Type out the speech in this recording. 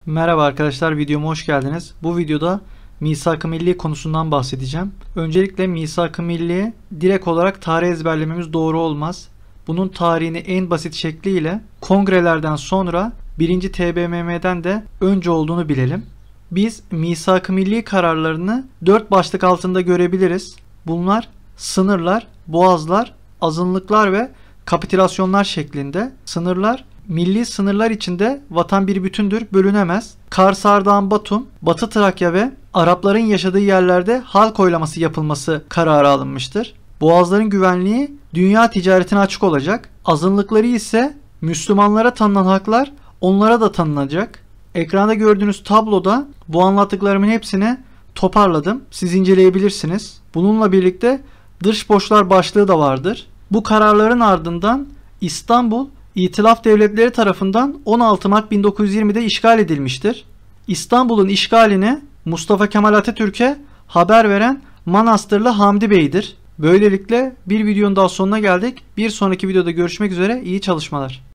Merhaba arkadaşlar, videoma hoş geldiniz. Bu videoda Misak-ı Milli konusundan bahsedeceğim. Öncelikle Misak-ı Milli direkt olarak tarih ezberlememiz doğru olmaz. Bunun tarihini en basit şekliyle kongrelerden sonra 1. TBMM'den de önce olduğunu bilelim. Biz Misak-ı Milli kararlarını 4 başlık altında görebiliriz. Bunlar sınırlar, boğazlar, azınlıklar ve kapitülasyonlar şeklinde. Sınırlar, milli sınırlar içinde vatan bir bütündür, bölünemez. Kars, Ardahan, Batum, Batı Trakya ve Arapların yaşadığı yerlerde halk oylaması yapılması kararı alınmıştır. Boğazların güvenliği dünya ticaretine açık olacak. Azınlıkları ise Müslümanlara tanınan haklar onlara da tanınacak. Ekranda gördüğünüz tabloda bu anlattıklarımın hepsini toparladım. Siz inceleyebilirsiniz. Bununla birlikte dış borçlar başlığı da vardır. Bu kararların ardından İstanbul İtilaf Devletleri tarafından 16 Mart 1920'de işgal edilmiştir. İstanbul'un işgalini Mustafa Kemal Atatürk'e haber veren Manastırlı Hamdi Bey'dir. Böylelikle bir videonun daha sonuna geldik. Bir sonraki videoda görüşmek üzere. İyi çalışmalar.